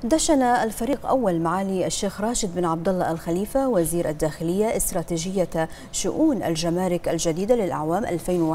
دشن الفريق أول معالي الشيخ راشد بن عبد الله الخليفة وزير الداخلية استراتيجية شؤون الجمارك الجديدة للأعوام 2021-2024،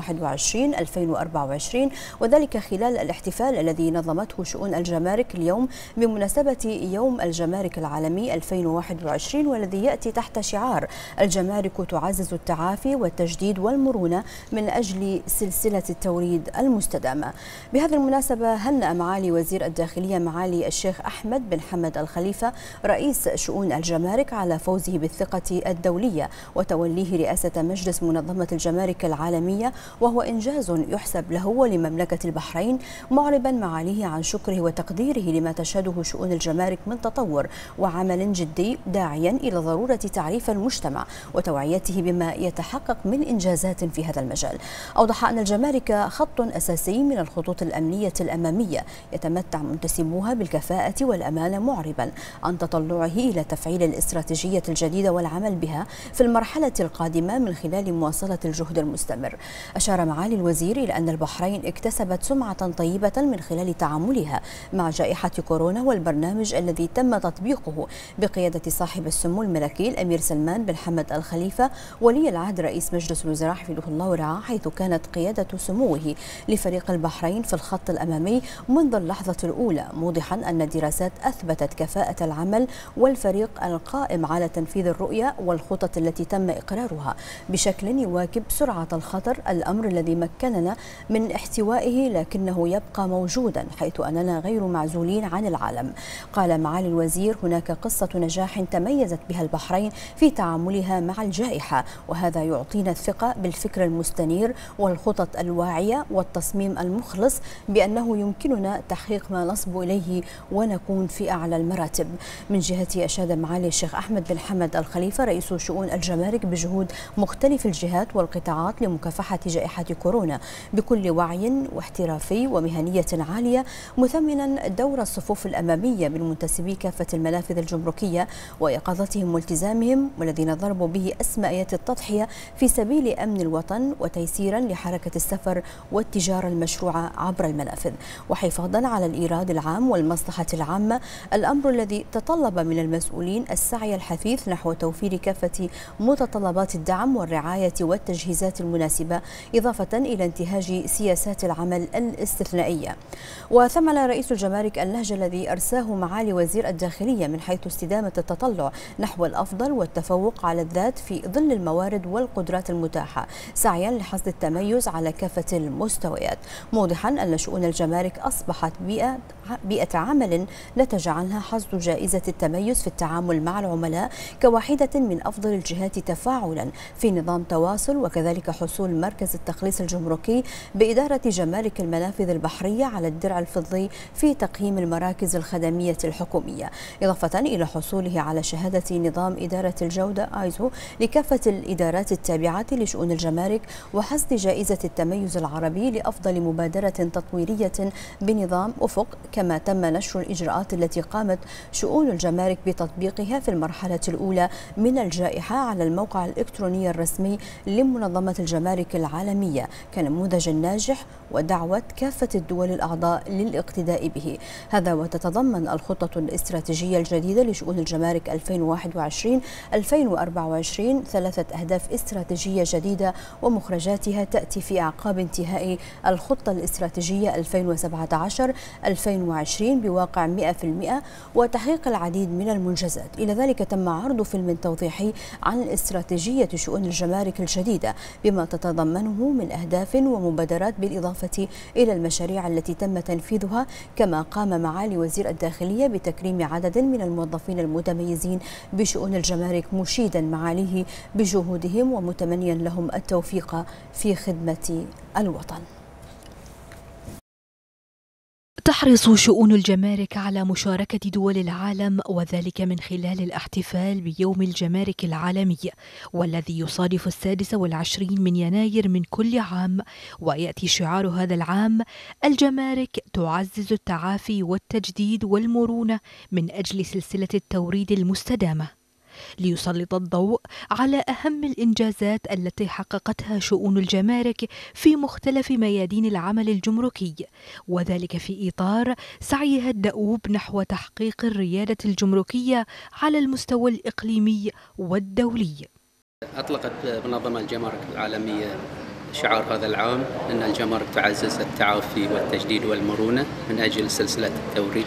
وذلك خلال الاحتفال الذي نظمته شؤون الجمارك اليوم بمناسبة يوم الجمارك العالمي 2021، والذي يأتي تحت شعار الجمارك تعزز التعافي والتجديد والمرونة من أجل سلسلة التوريد المستدامة. بهذه المناسبة هنأ معالي وزير الداخلية معالي الشيخ أحمد بن حمد الخليفة رئيس شؤون الجمارك على فوزه بالثقة الدولية وتوليه رئاسة مجلس منظمة الجمارك العالمية، وهو إنجاز يحسب له ولمملكة البحرين، معربا معاليه عن شكره وتقديره لما تشهده شؤون الجمارك من تطور وعمل جدي، داعيا إلى ضرورة تعريف المجتمع وتوعيته بما يتحقق من إنجازات في هذا المجال. أوضح أن الجمارك خط أساسي من الخطوط الأمنية الأمامية يتمتع منتسبوها بالكفاءة والأمانة، معربا عن تطلعه إلى تفعيل الاستراتيجية الجديدة والعمل بها في المرحلة القادمة من خلال مواصلة الجهد المستمر. أشار معالي الوزير إلى أن البحرين اكتسبت سمعة طيبة من خلال تعاملها مع جائحة كورونا والبرنامج الذي تم تطبيقه بقيادة صاحب السمو الملكي الأمير سلمان بن حمد الخليفة ولي العهد رئيس مجلس الوزراء حفظه الله ورعاه، حيث كانت قيادة سموه لفريق البحرين في الخط الأمامي منذ اللحظة الأولى، موضحا أن الدراسات أثبتت كفاءة العمل والفريق القائم على تنفيذ الرؤية والخطط التي تم إقرارها بشكل يواكب سرعة الخطر، الأمر الذي مكننا من احتوائه لكنه يبقى موجودا حيث أننا غير معزولين عن العالم. قال معالي الوزير: هناك قصة نجاح تميزت بها البحرين في تعاملها مع الجائحة، وهذا يعطينا الثقة بالفكر المستنير والخطط الواعية والتصميم المخلص بأنه يمكننا تحقيق ما نصبو إليه ونكون في أعلى المراتب. من جهته أشاد معالي الشيخ أحمد بن حمد الخليفة رئيس شؤون الجمارك بجهود مختلف الجهات والقطاعات لمكافحة جائحة كورونا بكل وعي واحترافي ومهنية عالية، مثمنا دور الصفوف الأمامية من منتسبي كافة المنافذ الجمركية ويقظتهم والتزامهم، والذين ضربوا به أسمائيات التضحية في سبيل أمن الوطن وتيسيرا لحركة السفر والتجارة المشروعة عبر المنافذ، وحفاظا على الإيراد العام والمصلحة العامة، الأمر الذي تطلب من المسؤولين السعي الحثيث نحو توفير كافة متطلبات الدعم والرعاية والتجهيزات المناسبة، إضافة إلى انتهاج سياسات العمل الاستثنائية. وثمن رئيس الجمارك النهج الذي أرساه معالي وزير الداخلية من حيث استدامة التطلع نحو الأفضل والتفوق على الذات في ظل الموارد والقدرات المتاحة، سعيا لحصد التميز على كافة المستويات، موضحا أن شؤون الجمارك أصبحت بيئة عمل نتج عنها حصد جائزة التميز في التعامل مع العملاء كواحدة من أفضل الجهات تفاعلا في نظام تواصل، وكذلك حصول مركز التخليص الجمركي بإدارة جمارك المنافذ البحرية على الدرع الفضي في تقييم المراكز الخدمية الحكومية، إضافة إلى حصوله على شهادة نظام إدارة الجودة آيزو لكافة الإدارات التابعة لشؤون الجمارك، وحصد جائزة التميز العربي لأفضل مبادرة تطويرية بنظام أفق، كما تم نشر الإجراءات التي قامت شؤون الجمارك بتطبيقها في المرحلة الأولى من الجائحة على الموقع الإلكتروني الرسمي لمنظمة الجمارك العالمية كنموذج ناجح، ودعوة كافة الدول الأعضاء للاقتداء به. هذا وتتضمن الخطة الاستراتيجية الجديدة لشؤون الجمارك 2021-2024 3 أهداف استراتيجية جديدة، ومخرجاتها تأتي في أعقاب انتهاء الخطة الاستراتيجية 2017-2020 بواقع 100% وتحقيق العديد من المنجزات. إلى ذلك تم عرض فيلم توضيحي عن استراتيجية شؤون الجمارك الجديدة بما تتضمنه من أهداف ومبادرات، بالإضافة إلى المشاريع التي تم تنفيذها، كما قام معالي وزير الداخلية بتكريم عدد من الموظفين المتميزين بشؤون الجمارك، مشيدا معاليه بجهودهم ومتمنيا لهم التوفيق في خدمة الوطن. تحرص شؤون الجمارك على مشاركة دول العالم، وذلك من خلال الاحتفال بيوم الجمارك العالمي، والذي يصادف 26 من يناير من كل عام، ويأتي شعار هذا العام: الجمارك تعزز التعافي والتجديد والمرونة من أجل سلسلة التوريد المستدامة. ليسلط الضوء على أهم الإنجازات التي حققتها شؤون الجمارك في مختلف ميادين العمل الجمركي، وذلك في إطار سعيها الدؤوب نحو تحقيق الريادة الجمركية على المستوى الإقليمي والدولي. أطلقت منظمة الجمارك العالمية شعار هذا العام أن الجمارك تعزز التعافي والتجديد والمرونة من أجل سلسلة التوريد.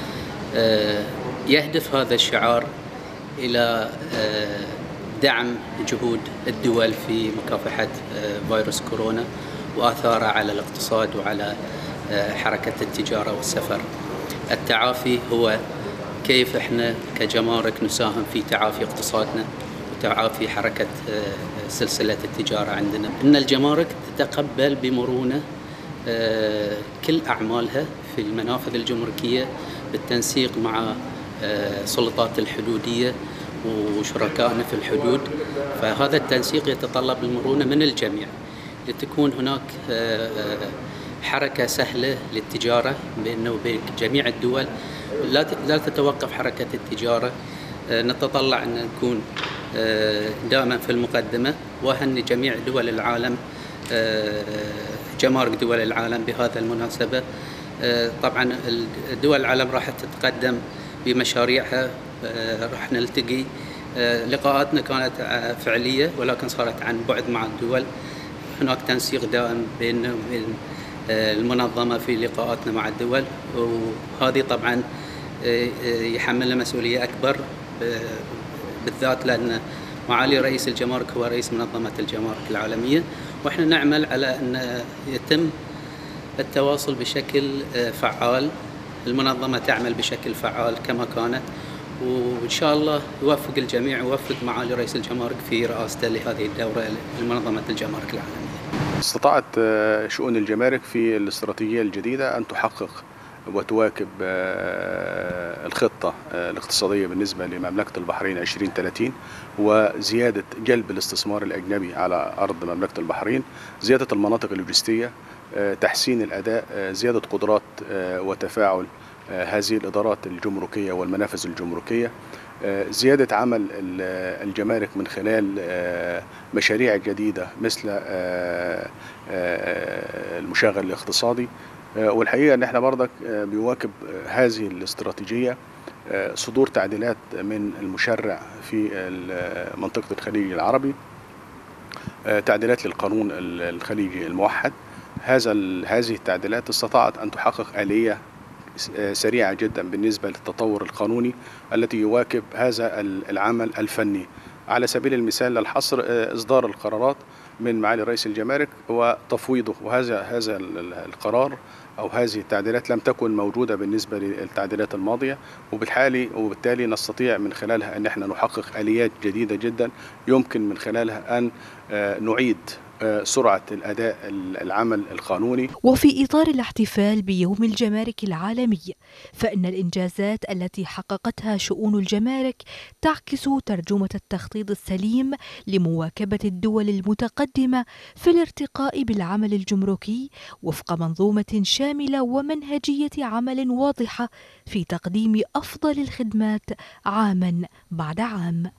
يهدف هذا الشعار إلى دعم جهود الدول في مكافحة فيروس كورونا وآثاره على الاقتصاد وعلى حركة التجارة والسفر. التعافي هو كيف احنا كجمارك نساهم في تعافي اقتصادنا وتعافي حركة سلسلة التجارة عندنا. إن الجمارك تتقبل بمرونة كل أعمالها في المنافذ الجمركية بالتنسيق مع سلطات الحدودية وشركائنا في الحدود، فهذا التنسيق يتطلب المرونة من الجميع لتكون هناك حركة سهلة للتجارة بيننا وبين جميع الدول، لا تتوقف حركة التجارة. نتطلع أن نكون دائما في المقدمة، وأهني جميع دول العالم جمارك دول العالم بهذا المناسبة. طبعا دول العالم راح تتقدم بمشاريعها، راح نلتقي. لقاءاتنا كانت فعلية ولكن صارت عن بعد مع الدول. هناك تنسيق دائم بين المنظمة في لقاءاتنا مع الدول، وهذه طبعا يحملنا مسؤولية أكبر، بالذات لأن معالي رئيس الجمارك هو رئيس منظمة الجمارك العالمية، وإحنا نعمل على أن يتم التواصل بشكل فعال. المنظمة تعمل بشكل فعال كما كانت، وإن شاء الله يوفق الجميع ويوفق معالي رئيس الجمارك في رئاسته لهذه الدورة لمنظمة الجمارك العالمية. استطاعت شؤون الجمارك في الاستراتيجية الجديدة أن تحقق وتواكب الخطة الاقتصادية بالنسبة لمملكة البحرين 2030، وزيادة جلب الاستثمار الأجنبي على أرض مملكة البحرين، زيادة المناطق اللوجستية، تحسين الأداء، زيادة قدرات وتفاعل هذه الإدارات الجمركية والمنافذ الجمركية، زيادة عمل الجمارك من خلال مشاريع جديدة مثل المشغل الاقتصادي. والحقيقة ان احنا برضك بيواكب هذه الاستراتيجية صدور تعديلات من المشرع في منطقة الخليج العربي، تعديلات للقانون الخليجي الموحد. هذه التعديلات استطاعت أن تحقق آلية سريعة جدا بالنسبة للتطور القانوني التي يواكب هذا العمل الفني. على سبيل المثال الحصر إصدار القرارات من معالي رئيس الجمارك وتفويضه، وهذا القرار أو هذه التعديلات لم تكن موجودة بالنسبة للتعديلات الماضية، وبالتالي نستطيع من خلالها أن احنا نحقق آليات جديدة جدا يمكن من خلالها أن نعيد سرعة الأداء العمل القانوني. وفي إطار الاحتفال بيوم الجمارك العالمي، فإن الإنجازات التي حققتها شؤون الجمارك تعكس ترجمة التخطيط السليم لمواكبة الدول المتقدمة في الارتقاء بالعمل الجمركي وفق منظومة شاملة ومنهجية عمل واضحة في تقديم أفضل الخدمات عاماً بعد عام.